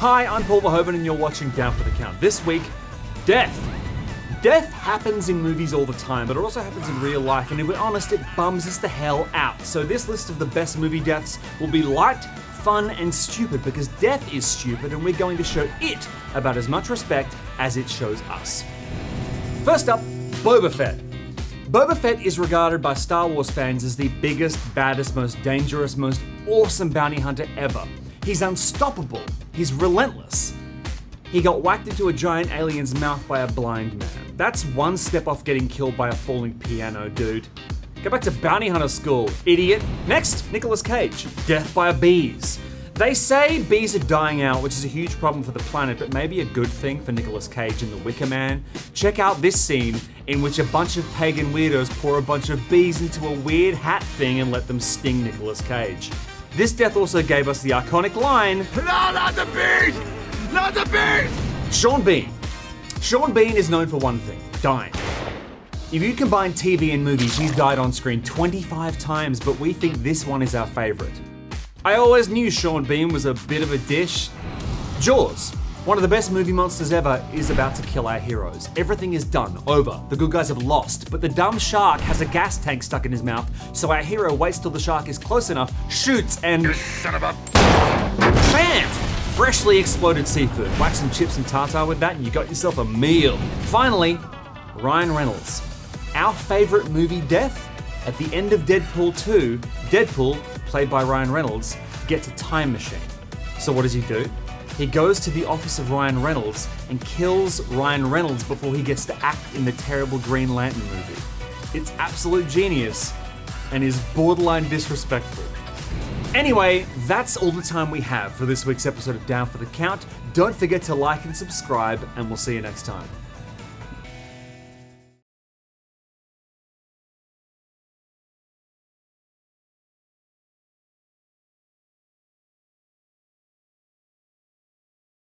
Hi, I'm Paul Verhoeven and you're watching Down for the Count. This week, death. Death happens in movies all the time, but it also happens in real life, and if we're honest, it bums us the hell out. So this list of the best movie deaths will be light, fun, and stupid, because death is stupid, and we're going to show it about as much respect as it shows us. First up, Boba Fett. Boba Fett is regarded by Star Wars fans as the biggest, baddest, most dangerous, most awesome bounty hunter ever. He's unstoppable. He's relentless. He got whacked into a giant alien's mouth by a blind man. That's one step off getting killed by a falling piano, dude. Go back to bounty hunter school, idiot. Next, Nicolas Cage. Death by bees. They say bees are dying out, which is a huge problem for the planet, but maybe a good thing for Nicolas Cage and the Wicker Man. Check out this scene in which a bunch of pagan weirdos pour a bunch of bees into a weird hat thing and let them sting Nicolas Cage. This death also gave us the iconic line, "No, not the bees! Not the bees!" Sean Bean. Sean Bean is known for one thing, dying. If you combine TV and movies, he's died on screen 25 times, but we think this one is our favorite. I always knew Sean Bean was a bit of a dish. Jaws, one of the best movie monsters ever, is about to kill our heroes. Everything is done, over. The good guys have lost, but the dumb shark has a gas tank stuck in his mouth, so our hero waits till the shark is close enough, shoots, and... You son of a... Bam! Freshly exploded seafood. Whack some chips and tartar with that and you got yourself a meal. Finally, Ryan Reynolds. Our favorite movie death? At the end of Deadpool 2, Deadpool, played by Ryan Reynolds, gets a time machine. So what does he do? He goes to the office of Ryan Reynolds and kills Ryan Reynolds before he gets to act in the terrible Green Lantern movie. It's absolute genius and is borderline disrespectful. Anyway, that's all the time we have for this week's episode of Down for the Count. Don't forget to like and subscribe, and we'll see you next time.